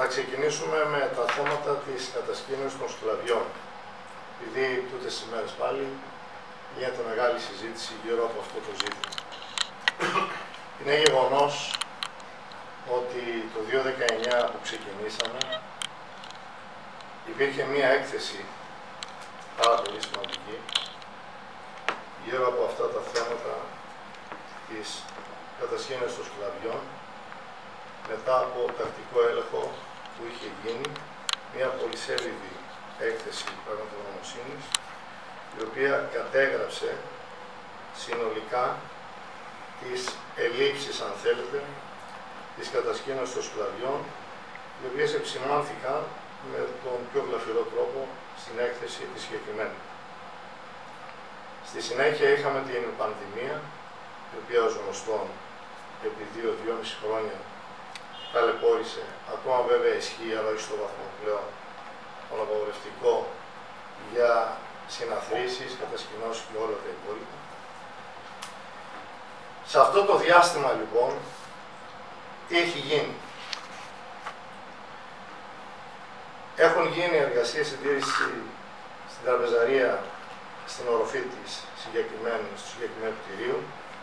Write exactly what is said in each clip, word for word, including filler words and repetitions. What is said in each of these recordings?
ξεκινήσουμε με τα θέματα της κατασκήνωσης των σκλαβιών. Επειδή τούτες τις ημέρες πάλι γίνεται μεγάλη συζήτηση γύρω από αυτό το ζήτημα. Είναι γεγονός ότι το δύο χιλιάδες δεκαεννιά που ξεκινήσαμε υπήρχε μία έκθεση πάρα πολύ σημαντική γύρω από αυτά τα θέματα της κατασκήνωσης των σκλαβιών μετά από τακτικό έλεγχο που είχε γίνει, μία πολυσέλιδη έκθεση πραγματογνωμοσύνης, η οποία κατέγραψε συνολικά τις ελλείψεις, αν θέλετε, της κατασκήνωσης των σκλαβιών, οι οποίες επισημάνθηκαν με τον πιο γλαφυρό τρόπο στην έκθεση τη συγκεκριμένη. Στη συνέχεια είχαμε την πανδημία, η οποία ως γνωστόν επί δύο με δυόμισι χρόνια ταλαιπώρησε, ακόμα βέβαια ισχύει, αλλά όχι στο βαθμό πλέον, τον απαγορευτικό για συναθρήσεις, κατασκηνώσεις και όλα τα υπόλοιπα. Σε αυτό το διάστημα λοιπόν, τι έχει γίνει? Έχουν γίνει εργασίες συντήρηση στην τραπεζαρία, στην οροφή της συγκεκριμένου, του συγκεκριμένου κτηρίου.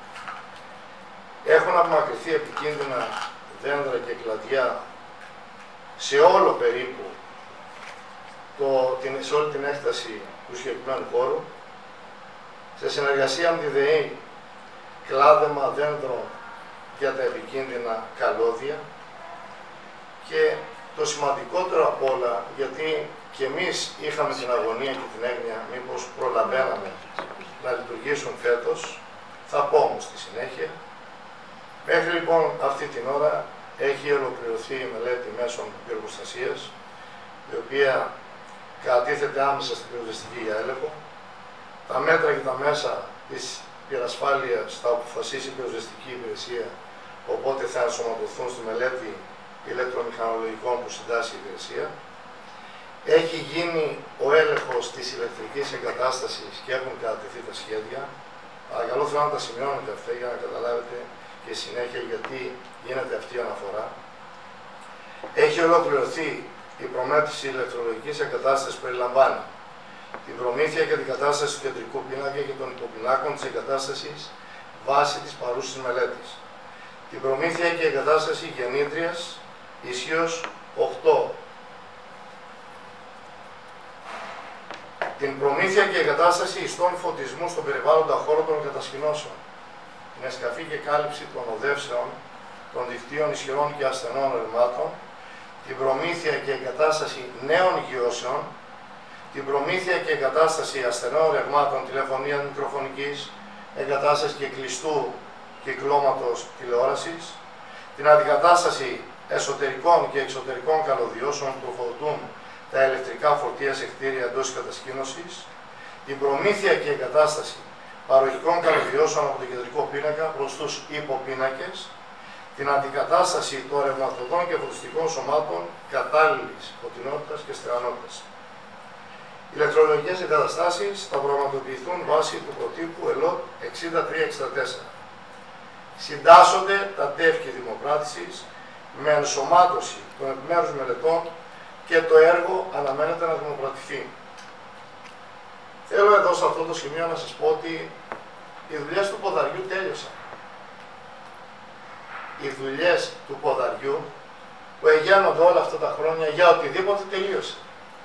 Έχουν απομακρυνθεί επικίνδυνα δέντρα και κλαδιά σε όλο περίπου, το, την, σε όλη την έκταση του συγκεκριμένου χώρου. Σε συνεργασία με τη ΔΕΗ, κλάδεμα δέντρων για τα επικίνδυνα καλώδια. Και το σημαντικότερο απ' όλα, γιατί και εμείς είχαμε την αγωνία και την έγνοια μήπως προλαβαίναμε να λειτουργήσουν φέτος, θα πω όμως στη συνέχεια. Μέχρι λοιπόν αυτή την ώρα έχει ολοκληρωθεί η μελέτη μέσων πυροσβεστίας, η οποία κατατίθεται άμεσα στην πυροσβεστική για έλεγχο. Τα μέτρα και τα μέσα της πυρασφάλειας θα αποφασίσει η πυροσβεστική υπηρεσία, οπότε θα ενσωματωθούν στη μελέτη ηλεκτρομηχανολογικών που συντάσσει η υπηρεσία. Έχει γίνει ο έλεγχος της ηλεκτρικής εγκατάστασης και έχουν κατατεθεί τα σχέδια. Παρακαλώ, θέλω να τα σημειώνετε αυτά για να καταλάβετε και συνέχεια γιατί γίνεται αυτή η αναφορά. Έχει ολοκληρωθεί η προμέτρηση ηλεκτρολογικής εγκατάστασης που περιλαμβάνει την προμήθεια και την κατάσταση του κεντρικού πίνακα και των υποπινάκων της εγκατάστασης βάσει της παρούσης μελέτης. Την προμήθεια και εγκατάσταση γεννήτριας ισχύως οκτώ. Την προμήθεια και εγκατάσταση ιστών φωτισμού στον περιβάλλοντα χώρο των κατασκηνώσεων. Την εσκαφή και κάλυψη των οδεύσεων των δικτύων ισχυρών και ασθενών ρευμάτων. Την προμήθεια και εγκατάσταση νέων γιώσεων. Την προμήθεια και εγκατάσταση ασθενών ρευμάτων τηλεφωνίας μικροφωνικής, εγκατάσταση και κλειστού κυκλώματος τηλεόρασης. Την αντικατάσταση εσωτερικών και εξωτερικών καλωδιώσεων που τροφοδοτούν τα ηλεκτρικά φορτία σε κτίρια εντός της κατασκήνωσης. Την προμήθεια και εγκατάσταση παροχικών καλωδιώσεων από το κεντρικό πίνακα προς τους υποπίνακες. Την αντικατάσταση των ρευματοδών και φωτιστικών σωμάτων κατάλληλης φωτεινότητας και στεγανότητας. Οι ηλεκτρολογικές εγκαταστάσεις θα πραγματοποιηθούν βάσει του προτύπου ΕΛΟΤ εξήντα τρία εξήντα τέσσερα. Συντάσσονται τα τεύχη δημοκράτησης με ενσωμάτωση των επιμέρους μελετών και το έργο αναμένεται να δημοκρατηθεί. Θέλω εδώ σε αυτό το σημείο να σας πω ότι οι δουλειές του ποδαριού τέλειωσαν. Οι δουλειές του ποδαριού που εγένονται όλα αυτά τα χρόνια για οτιδήποτε τελείωσε.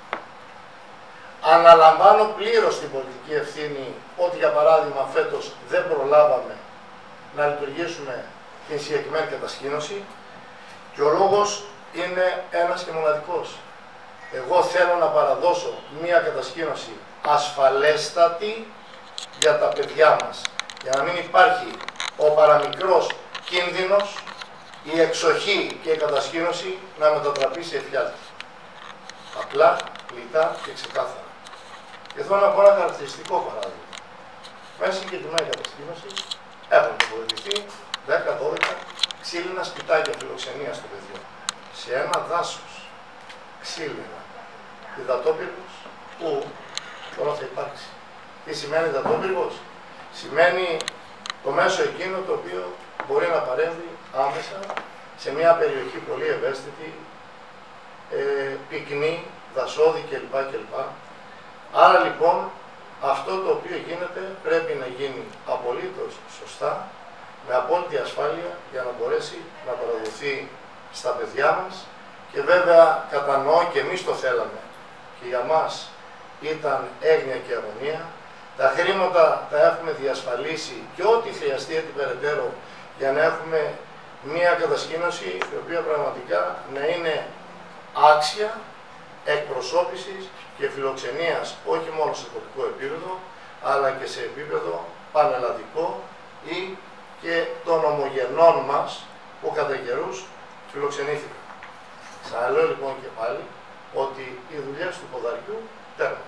Αναλαμβάνω πλήρως την πολιτική ευθύνη ότι για παράδειγμα φέτος δεν προλάβαμε να λειτουργήσουμε την συγκεκριμένη κατασκήνωση και ο λόγος είναι ένας και μοναδικός. Εγώ θέλω να παραδώσω μία κατασκήνωση ασφαλέστατη για τα παιδιά μας, για να μην υπάρχει ο παραμικρός κίνδυνος, η εξοχή και η κατασκήνωση να μετατραπεί σε εφιάλτη. Απλά, λιτά και ξεκάθαρα. Και θέλω να πω ένα χαρακτηριστικό παράδειγμα. Μέσα στην συγκεκριμένη κατασκήνωση έχουν τοποθετηθεί δέκα δώδεκα ξύλινα σπιτάκια φιλοξενίας των παιδιών. Σε ένα δάσος ξύλινα υδατόπυργος που τώρα θα υπάρξει. Τι σημαίνει υδατόπυργος? Σημαίνει το μέσο εκείνο το οποίο μπορεί να παρέμβει άμεσα σε μια περιοχή πολύ ευαίσθητη ε, πυκνή, δασόδη κλπ. κλπ. Άρα λοιπόν αυτό το οποίο γίνεται πρέπει να γίνει απολύτως σωστά, με απόλυτη ασφάλεια για να μπορέσει να παραδοθεί στα παιδιά μας και βέβαια κατανοώ και εμείς το θέλαμε και για μας ήταν έγνοια και αγωνία. Τα χρήματα τα έχουμε διασφαλίσει και ό,τι χρειαστεί έτσι περαιτέρω για να έχουμε μία κατασκήνωση η οποία πραγματικά να είναι άξια εκπροσώπησης και φιλοξενίας όχι μόνο σε τοπικό επίπεδο αλλά και σε επίπεδο πανελλαδικό ή και των ομογενών μας που κατά καιρούς φιλοξενήθηκαν. Ξαναλέω λοιπόν και πάλι ότι οι δουλειές του ποδαριού τέρμα.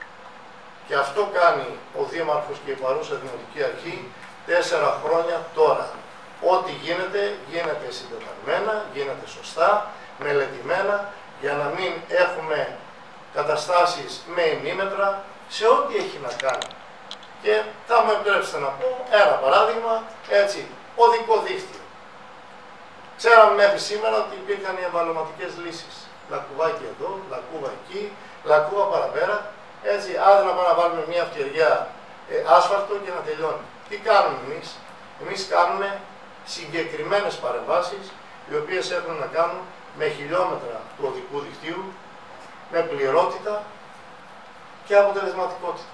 Και αυτό κάνει ο Δήμαρχος και η παρούσα Δημοτική Αρχή τέσσερα χρόνια τώρα. Ό,τι γίνεται, γίνεται συντεταγμένα, γίνεται σωστά, μελετημένα, για να μην έχουμε καταστάσεις με ημίμετρα σε ό,τι έχει να κάνει. Και θα μου επιτρέψετε να πω ένα παράδειγμα, έτσι, οδικό δίκτυο. Ξέραμε μέχρι σήμερα ότι υπήρχαν οι εμβαλωματικές λύσεις. Λακκουβάκι εδώ, λακκούβα εκεί, λακκούβα παραπέρα. Έτσι, άντε να πάμε να βάλουμε μια ευκαιρία ε, άσφαλτο και να τελειώνει. Τι κάνουμε εμείς? Εμείς κάνουμε συγκεκριμένες παρεμβάσεις, οι οποίες έχουν να κάνουν με χιλιόμετρα του οδικού δικτύου, με πληρότητα και αποτελεσματικότητα.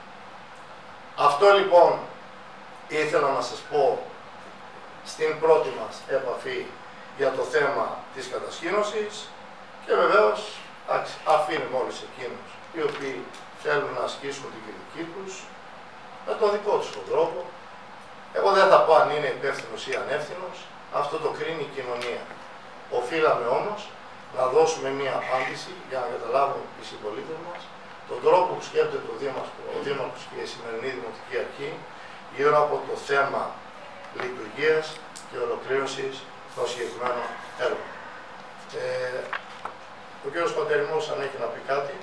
Αυτό λοιπόν ήθελα να σας πω στην πρώτη μας επαφή για το θέμα της κατασκήνωσης και βεβαίως αφήνουμε όλους εκείνους οι οποίοι θέλουν να ασκήσουν την κριτική τους με τον δικό τους τον τρόπο. Εγώ δεν θα πω αν είναι υπεύθυνος ή ανεύθυνος, αυτό το κρίνει η κοινωνία. Οφείλαμε όμως να δώσουμε μία απάντηση για να καταλάβουν οι συμπολίτες μας τον τρόπο που σκέφτεται ο Δήμαρχος, ο Δήμαρχος και η σημερινή Δημοτική Αρχή γύρω από το θέμα λειτουργίας και ολοκλήρωσης των συγκεκριμένων έργων. Ε, ο κ. Πατερημός αν έχει να πει κάτι.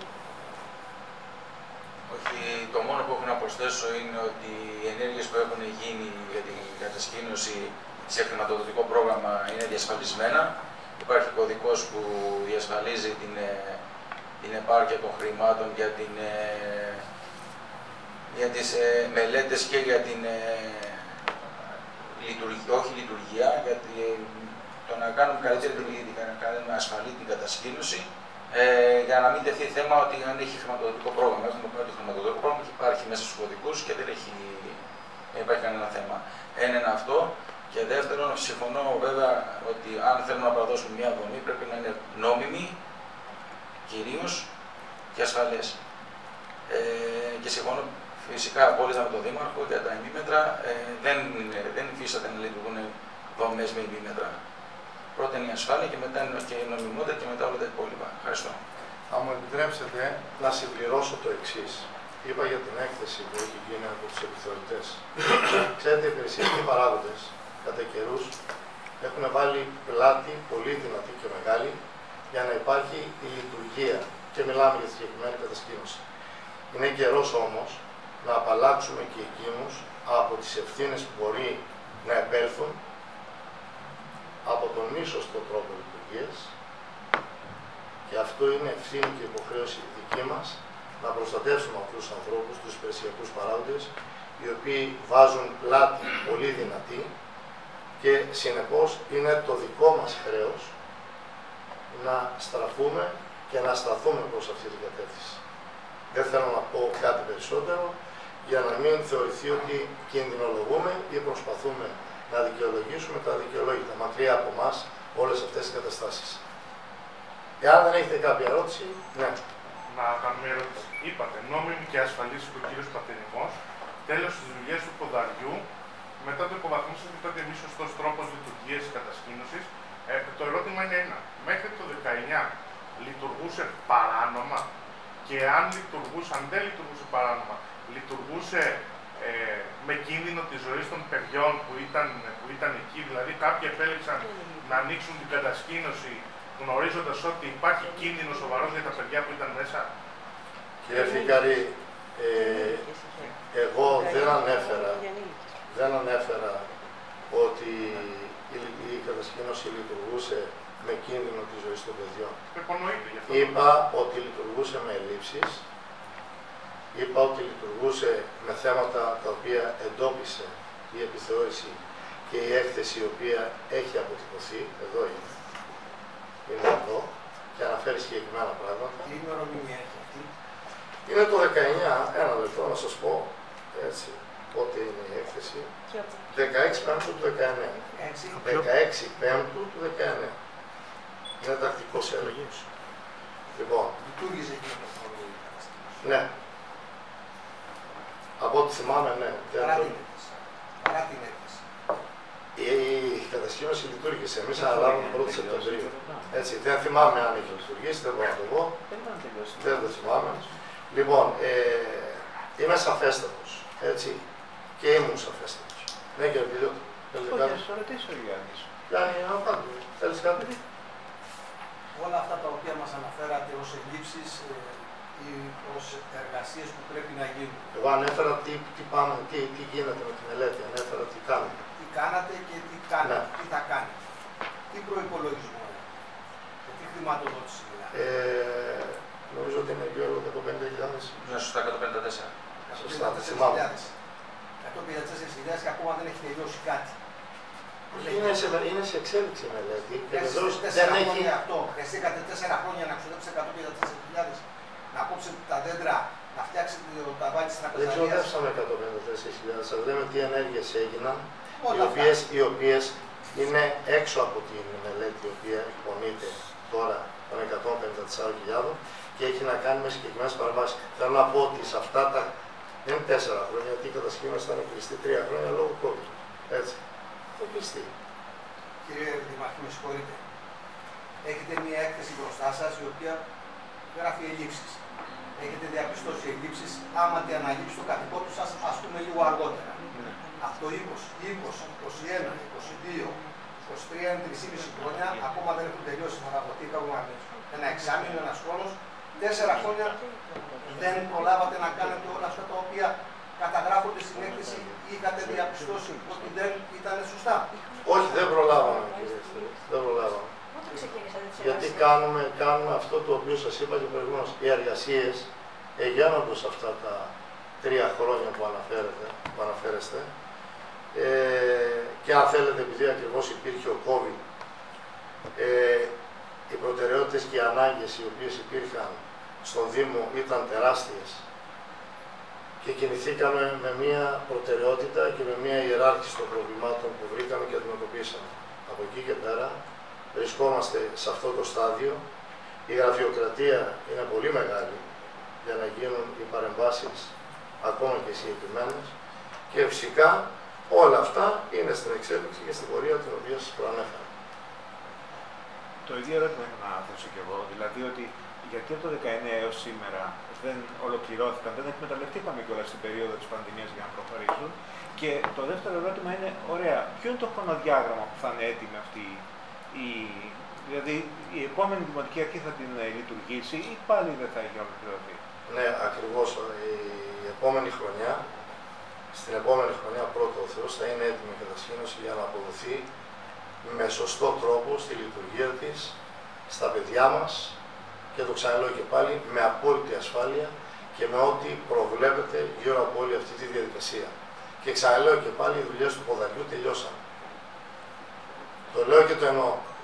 Όχι, το μόνο που έχω να προσθέσω είναι ότι οι ενέργειες που έχουν γίνει για την κατασκήνωση σε χρηματοδοτικό πρόγραμμα είναι διασφαλισμένα. Υπάρχει κωδικός που διασφαλίζει την, την επάρκεια των χρημάτων για, την, για τις μελέτες και για την λειτουργία, όχι λειτουργία, για το να κάνουμε καλύτερη λειτουργία, να κάνουμε ασφαλή την κατασκήνωση. Ε, για να μην τεθεί θέμα ότι αν έχει χρηματοδοτικό πρόγραμμα. Έχουμε πάρει το χρηματοδοτικό πρόγραμμα και υπάρχει μέσα στους κωδικούς και δεν, έχει, δεν υπάρχει κανένα θέμα. Ένα είναι αυτό. Και δεύτερον, συμφωνώ βέβαια ότι αν θέλουμε να παραδώσουμε μια δομή πρέπει να είναι νόμιμη, κυρίως και ασφαλές. Ε, και συμφωνώ φυσικά απόλυτα με τον Δήμαρχο για τα ημίμετρα. Ε, δεν, δεν υφίσταται να λειτουργούν δομές με ημίμετρα. Πρώτα είναι η ασφάλεια και μετά είναι και η νομιμότητα και μετά όλα τα υπόλοιπα. Ευχαριστώ. Θα μου επιτρέψετε να συμπληρώσω το εξής. Είπα για την έκθεση που έχει γίνει από τους επιθεωρητές. Ξέρετε, οι υπηρεσιακοί παράγοντες κατά καιρούς έχουν βάλει πλάτη πολύ δυνατή και μεγάλη για να υπάρχει η λειτουργία και μιλάμε για τη συγκεκριμένη κατασκήνωση. Είναι καιρός όμως να απαλλάξουμε και εκείνους από τις ευθύνες που μπορεί να επέλθουν από τον μη σωστό τρόπο λειτουργίας και αυτό είναι ευθύνη και υποχρέωση δική μας να προστατεύσουμε αυτούς τους ανθρώπους, τους υπηρεσιακούς παράγοντες, οι οποίοι βάζουν πλάτη πολύ δυνατή και συνεπώς είναι το δικό μας χρέος να στραφούμε και να σταθούμε προς αυτή την κατεύθυνση. Δεν θέλω να πω κάτι περισσότερο για να μην θεωρηθεί ότι κινδυνολογούμε ή προσπαθούμε να δικαιολογήσουμε τα δικαιολόγητα, μακριά από εμάς όλες αυτές τις καταστάσεις. Εάν δεν έχετε κάποια ερώτηση, ναι. Να κάνουμε ερώτηση. Είπατε, νόμιμη και ασφαλής είπε ο κύριος Πατερημός, τέλος της δουλειάς του ποδαριού, μετά το υποβαθμίσατε ότι τότε μη σωστός τρόπος λειτουργίας και κατασκήνωσης. Ε, το ερώτημα είναι ένα. Μέχρι το δεκαεννιά λειτουργούσε παράνομα και αν λειτουργούσε, αν δεν λειτουργούσε παράνομα, λειτουργούσε ε, με κίνδυνο της ζωής των παιδιών που ήταν, που ήταν εκεί. Δηλαδή κάποιοι επέλεξαν να ανοίξουν την κατασκήνωση γνωρίζοντας ότι υπάρχει κίνδυνο σοβαρός για τα παιδιά που ήταν μέσα. Κύριε Φικαρή, ε, εγώ δεν ανέφερα, δεν ανέφερα ότι η, η κατασκήνωση λειτουργούσε με κίνδυνο τη ζωή των παιδιών. Γι' Είπα ότι λειτουργούσε με ελλείψεις, είπα ότι λειτουργούσε με θέματα τα οποία εντόπισε η επιθεώρηση και η έκθεση η οποία έχει αποτυπωθεί, εδώ είναι, είναι εδώ, και αναφέρει συγκεκριμένα πράγματα. Τι ημερομηνία έχει αυτή? Είναι το δεκαεννιά, ένα λεπτό να σας πω, έτσι, πότε είναι η έκθεση. δεκαέξι Πέμπτου του δεκαεννιά. δεκαέξι Πέμπτου του δεκαεννιά. Είναι τακτικός έλεγχος. Λοιπόν. Λειτουργήσε και το χρόνο. Ναι. Από ό,τι θυμάμαι, ναι. Παρά την έκθεση. Παρά την έκθεση. Η κατασκήνωση λειτουργήσε. Εμείς αναλάβουμε πρώτη Σεπτεμβρίου. Έτσι, δεν θυμάμαι αν έχει λειτουργήσει, δεν μπορώ να το πω. Δεν το θυμάμαι. Λοιπόν, ε, είμαι σαφέστατος. Έτσι. Και ήμουν σαφέστατος. Ναι, κύριε Πιλιώτη. Όχι, να σου ρωτήσω ο Γιάννης. Γιάννη, να πάτε. Θέλεις κάτι? Όλα αυτά τα οποία μας αναφέρατε ως ελλείψεις ή ως εργασίες που πρέπει να γίνουν. Εγώ ανέφερα τι, τι, πάμε, τι, τι γίνεται με τη μελέτη, ανέφερα τι κάνουμε. Τι κάνατε και τι κάνετε, Ναι. τι θα κάνετε. Τι προϋπολογισμό είναι. Και τι χρηματοδότηση μιλάμε. Ε, νομίζω ότι είναι γύρω εκατόν πενήντα χιλιάδες. Ναι, σωστά, εκατόν πενήντα τέσσερα. Σωστά, δεν θυμάμαι. εκατόν πενήντα τέσσερις χιλιάδες και ακόμα δεν έχει τελειώσει κάτι. Είναι σε, είναι σε εξέλιξη η μελέτη. Και Χρειάζεται βεβαίως τέσσερα δεν έχει. χρόνια αυτό. Χρειαστήκατε τέσσερα χρόνια να ξοδέψετε εκατόν πενήντα τέσσερις χιλιάδες, να κόψετε τα δέντρα, να φτιάξετε το ταβάνι της Δεν τραπεζαρίας. ξοδέψαμε εκατόν πενήντα τέσσερις χιλιάδες. Σας λέμε τι ενέργειες έγιναν, οι Όλα οποίες, αυτά. οι οποίες είναι έξω από την μελέτη, η οποία εκπονείται τώρα των εκατόν πενήντα τεσσάρων χιλιάδων και έχει να κάνει με συγκεκριμένες παραβάσεις. Θέλω να πω ότι σε αυτά τα. Δεν είναι τέσσερα χρόνια, γιατί η κατασκήνωση ήταν κλειστή τρία χρόνια λόγω COVID. Έτσι. Το κλειστή. Κύριε Δημαρχή, με συγχωρείτε. Έχετε μία έκθεση μπροστά σας η οποία γράφει ελλείψεις. Έχετε διαπιστώσει ελλείψεις άμα τη αναλήψει το καθηκό του σας, ας πούμε, λίγο αργότερα. Ναι. Αυτό είκοσι, είκοσι, είκοσι ένα, είκοσι δύο, είκοσι τρία είναι τρία και μισό χρόνια, ακόμα δεν έχουν τελειώσει παραγωγικά, ένα εξάμηνο, ένας χρόνος. Τέσσερα χρόνια δεν προλάβατε να κάνετε όλα αυτά τα οποία καταγράφονται στην έκθεση ή είχατε διαπιστώσει ότι δεν ήταν σωστά. Όχι, δεν προλάβαμε, κύριε Στέλιο. Δεν προλάβαμε. Γιατί κάνουμε, κάνουμε αυτό το οποίο σας είπα και προηγουμένως. Οι εργασίες εγένοντος αυτά τα τρία χρόνια που, αναφέρετε, που αναφέρεστε ε, και αν θέλετε, επειδή ακριβώς υπήρχε ο COVID, ε, οι προτεραιότητες και οι ανάγκες οι οποίες υπήρχαν στον Δήμο ήταν τεράστιες και κινηθήκαμε με μία προτεραιότητα και με μία ιεράρχηση των προβλημάτων που βρήκαμε και αντιμετωπίσαμε. Από εκεί και πέρα βρισκόμαστε σε αυτό το στάδιο. Η γραφειοκρατία είναι πολύ μεγάλη για να γίνουν οι παρεμβάσεις ακόμα και συγκεκριμένες και φυσικά όλα αυτά είναι στην εξέλιξη και στην πορεία την οποία σας προανέφερα. Το ίδιο ερώτημα έχω να θέσω κι εγώ, δηλαδή ότι γιατί από το δεκαεννιά έως σήμερα δεν ολοκληρώθηκαν, δεν εκμεταλλευτήκαμε κιόλας στην περίοδο της πανδημίας για να προχωρήσουν. Και το δεύτερο ερώτημα είναι, ωραία, ποιο είναι το χρονοδιάγραμμα που θα είναι έτοιμη αυτή η. Δηλαδή η επόμενη δημοτική αρχή θα την λειτουργήσει ή πάλι δεν θα έχει ολοκληρωθεί? Ναι, ακριβώς. Η επόμενη χρονιά, στην επόμενη χρονιά πρώτο ο Θεός θα είναι έτοιμη η κατασκήνωση για να αποδοθεί με σωστό τρόπο στη λειτουργία της, στα παιδιά μας και το ξαναλέω και πάλι με απόλυτη ασφάλεια και με ό,τι προβλέπεται γύρω από όλη αυτή τη διαδικασία. Και ξαναλέω και πάλι οι δουλειές του ποδαριού τελειώσαν. Το λέω και το εννοώ.